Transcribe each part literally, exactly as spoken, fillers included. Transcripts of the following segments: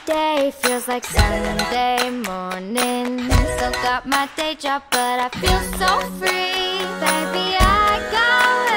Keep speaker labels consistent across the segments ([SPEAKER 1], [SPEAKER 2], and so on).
[SPEAKER 1] day feels like Sunday morning. Still got my day job, but I feel so free. Baby, I go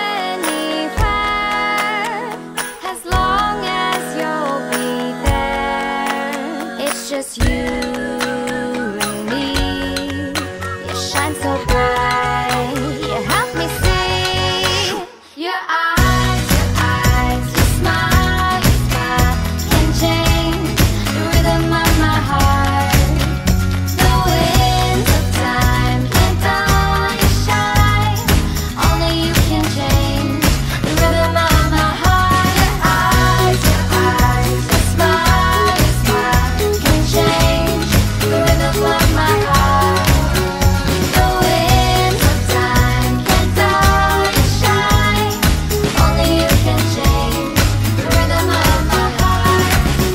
[SPEAKER 1] anywhere as long as you'll be there. It's just you and me. You shine so bright. You help me see your eyes, your eyes, your smile, your smile can change the rhythm of my heart. The winds of time can't dull your shine. Only you can change the rhythm of my heart. Your eyes, your eyes, your smile, your smile can change the rhythm of my heart. The winds of time can't dull your shine. Only you can change the rhythm of my heart.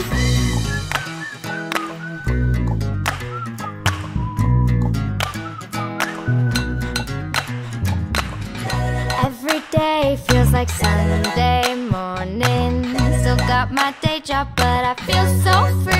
[SPEAKER 1] Every day feels like Sunday morning. Still got my day job, but I feel so free.